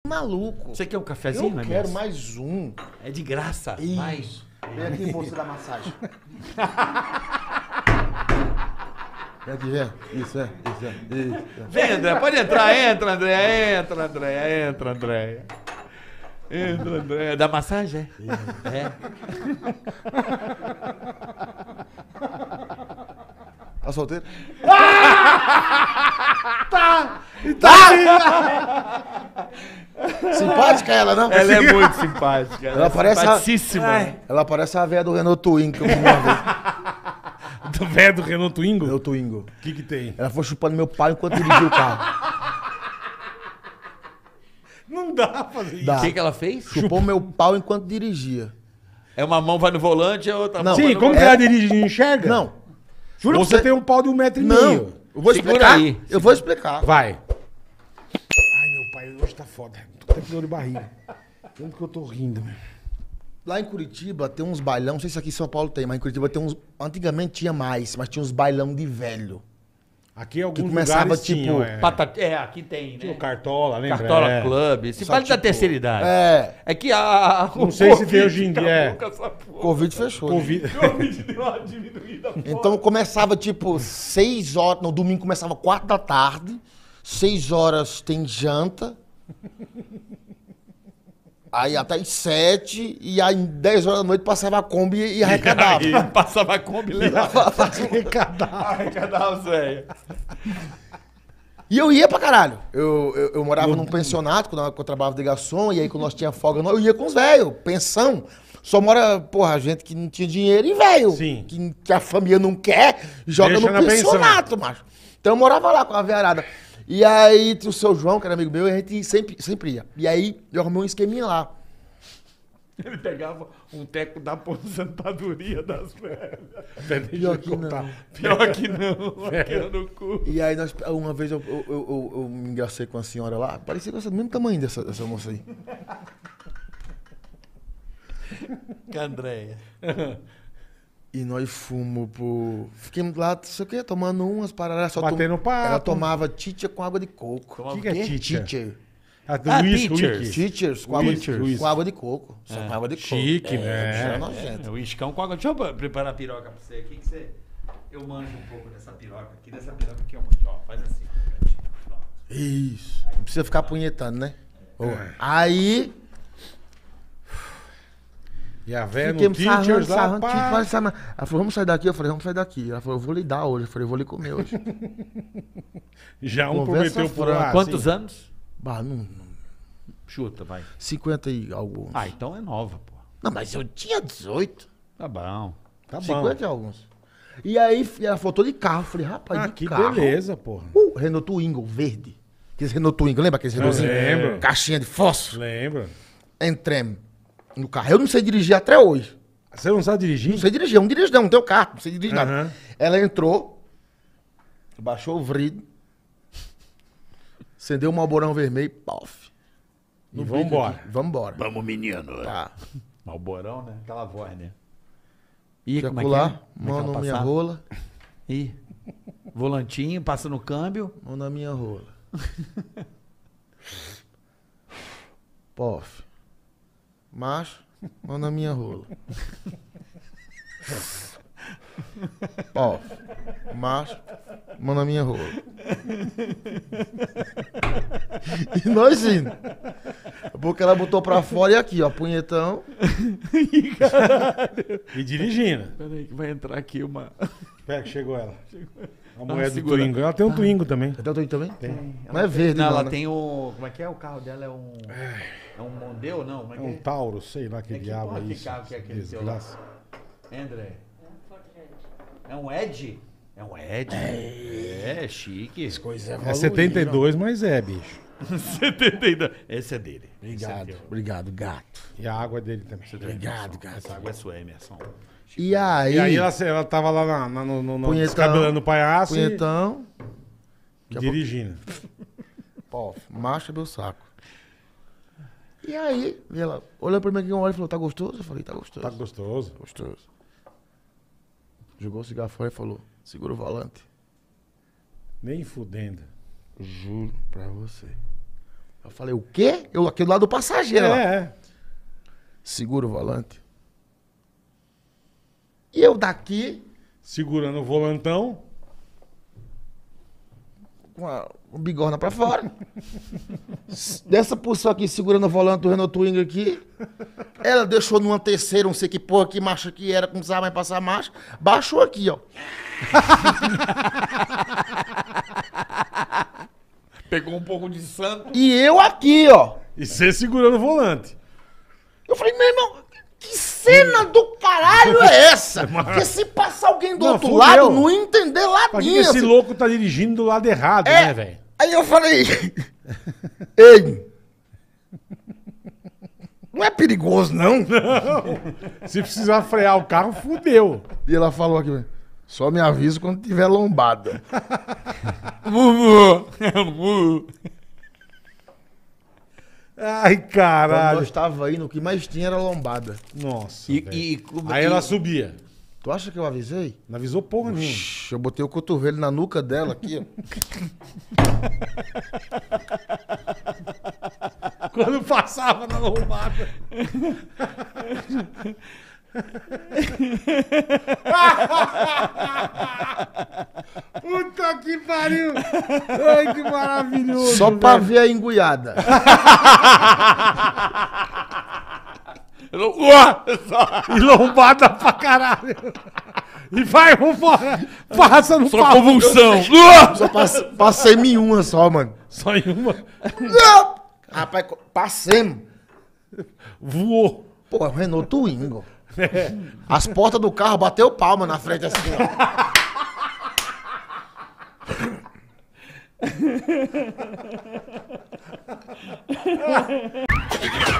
Maluco. Você quer um cafezinho, né? Eu quero mais um. É de graça. Mais. Vem aqui, moça da massagem. Vem aqui, vem. Isso. Vem, André, pode entrar. Entra, André. Entra, André. Entra, André. Entra, André. Da massagem? É. Tá solteiro? Tá! Simpática ela, não? Ela é muito simpática. Ela parece simpaticíssima. Ela parece a véia do Renault Twingo que eu vi uma vez. Do velho do Renault Twingo? Renault Twingo. O que tem? Ela foi chupando meu pau enquanto dirigia o carro. Não dá pra fazer isso. Dá. O que ela fez? Chupou meu pau enquanto dirigia. É uma mão vai no volante e a outra Não. mão vai Sim, no como que ela dirige e enxerga? Não. Jura que você tem um pau de 1,5 m. Não. Eu vou Segura explicar. aí. Eu vou explicar. Vai. Ai, meu pai, hoje tá foda. Tô até com dor de barriga. Tanto que eu tô rindo, meu. Lá em Curitiba tem uns bailão, não sei se aqui em São Paulo tem, mas em Curitiba tem uns... Antigamente tinha mais, mas tinha uns bailão de velho. Aqui alguns começava, lugares tipo, tinham, aqui tem, Tinha né? o Cartola, lembra? Cartola É. Club. Esse Só vale da tipo, terceira idade. É. Que a... Não sei se tem hoje em dia, é. Covid fechou. né? Covid. deu uma diminuída. Então começava tipo 6 horas, no domingo começava 4 da tarde, 6 horas tem janta, aí até às 7, e aí 10 horas da noite passava a Kombi e arrecadava. Aí passava a Kombi e levava. Arrecadar. os velhos. E eu ia pra caralho. Eu morava num pensionato, quando eu trabalhava de garçom, e aí quando nós tinha folga, eu ia com os velhos, pensão. Só mora, porra, gente que não tinha dinheiro e velho. Sim. Que a família não quer, joga Deixa no na pensionato, macho. Então eu morava lá com a veiarada. E aí o seu João, que era amigo meu, e a gente sempre ia. E aí eu arrumei um esqueminha lá. Ele pegava um teco da aposentadoria das velhas. Pior que não. Pior que não, aquela no cu. E aí uma vez eu me engracei com a senhora lá, parecia com do mesmo tamanho dessa moça aí. Que Andréia. E nós fomos pro... Fiquemos lá, não sei o quê, tomando umas paradas. Só Batendo papo. Ela tomava teacher com água de coco. O que é teacher? Teacher. teachers. Teachers com água, Whisky. com água de coco. Só com água de coco. Chique, Era né? nojento. O iscão com água. Deixa eu preparar a piroca pra você aqui, que você... Eu manjo um pouco dessa piroca aqui. Dessa piroca aqui eu manjo. Ó, faz assim. Pronto. Isso. Não precisa ficar punhetando, né? Boa. Aí... E a velha no Fiquemos Teachers lá, sarrando, pá. ela falou, vamos sair daqui? Eu falei, vamos sair daqui. Ela falou, eu vou lhe dar hoje. Eu falei, eu vou lhe comer hoje. Já um Conversa prometeu por franca. lá. Quantos assim. anos? Bah, não, Chuta, vai. 50 e alguns. Ah, então é nova, pô. Não, mas eu tinha 18. Tá bom. Tá bom. 50 e alguns. E aí ela falou, tô de carro. Eu falei, rapaz, Ah, de que carro. beleza, porra. Renault Twingo, verde. Aqueles Renault Twingo, lembra aqueles Renaultzinho? lembro. Caixinha de fósforo. Lembra? Entremos no carro. Eu não sei dirigir até hoje. Você não sabe dirigir? Não sei dirigir, eu não dirijo não tenho carro, não sei dirigir nada. Aham. Ela entrou, baixou o vidro, acendeu o malborão vermelho, pof. E vambora. Vambora. Vamos, menino. Tá. Malborão, né? Aquela voz, né? Ih, como é que é? Circular, Como é mão que ela na minha passava? rola, Ih. Volantinho, passa no câmbio. mão na minha rola. Pof. Macho, mão na minha rola. Pof. Macho, mão na minha rola. E nós indo. Porque ela botou pra fora e aqui, ó, punhetão. E dirigindo. Peraí que vai entrar aqui uma... Pera, que chegou ela. A mulher do segura. Twingo. Ela tem um Twingo também. Até o Twingo também? Tem. Não é verde, Não, não, ela né? tem o... Como é que é? O carro dela é um... É um Mondeo, não? Como é É que um Tauro, sei lá que É que diabo porra é que isso. carro que é aquele seu lá? Desgraça. André. É um Edge? É um Edge? É chique. Coisa É 72, mas é, bicho. 72. Esse é dele. Obrigado, obrigado, gato. E a água é dele também. Obrigado, gato. Essa água é sua, Emerson. E aí, E aí ela tava lá no Punhetão. descabelando o palhaço punhetão, e dirigindo. pó, macho é meu saco. E aí, ela olhou pra mim aqui, olha e falou, tá gostoso? Eu falei, tá gostoso. Tá gostoso. Gostoso. Jogou o cigarro fora e falou, segura o volante. Nem fudendo. Juro pra você. Eu falei, o quê? Eu aqui do lado do passageiro lá. É. Segura o volante. E eu daqui, Segurando o volantão. com a bigorna pra fora. Dessa posição aqui, segurando o volante do Renault Twingo aqui. Ela deixou numa terceira, não sei que porra, que marcha que era, não precisava mais passar marcha. Baixou aqui, ó. Pegou um pouco de santo. E eu aqui, ó. E você segurando o volante. Eu falei, meu irmão, que cena do caralho é essa? Porque se passar alguém do Não, outro fudeu. lado, não ia entender Pra que ladinho. esse assim. louco tá dirigindo do lado errado, né, velho? Aí eu falei, ei, não é perigoso, não? Se precisar frear o carro, fudeu. E ela falou aqui, só me avisa quando tiver lombada. Ai, Quando caralho. nós tava indo, o que mais tinha era lombada. Nossa, E, velho. e- Aí ela subia. Tu acha que eu avisei? Não avisou porra nenhuma. Eu botei o cotovelo na nuca dela aqui, ó. Quando passava na lombada. Puta que pariu! Ai, que maravilhoso! Só pra velho. ver a enguiada. E lombada pra caralho! E vai, vambora! Passa no Só pau! convulsão. Só passei em uma só, mano. Só em uma. Rapaz, passemos. Voou. Pô, é o Renault Twingo. As portas do carro bateu palma na frente assim, ó.